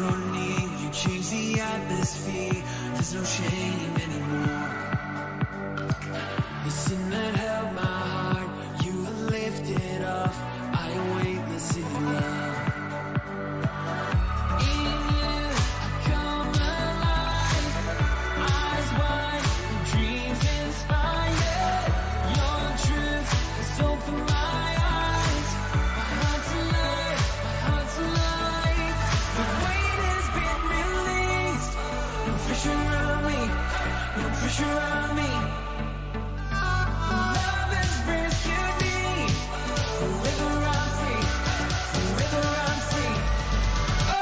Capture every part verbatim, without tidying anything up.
controlling, you change the atmosphere. There's no shame anymore. The sin that held my heart, you have lifted off. I await the city love. In you, I come alive. Eyes wide, dreams inspired. Your truth has opened my eyes. My heart's alive, my heart's alive. The weight has been released. No pressure on me, no pressure on me. Love has rescued me. Forever I'm free, forever I'm free. Oh.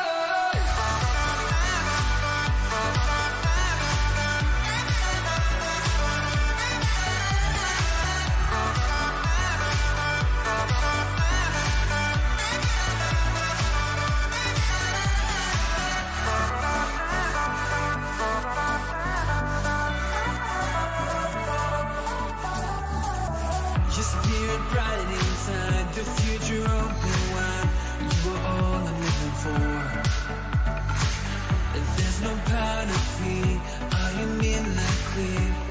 Your spirit bright inside, the future open wide. You are all I'm living for. There's no power to fear, I am in the clear.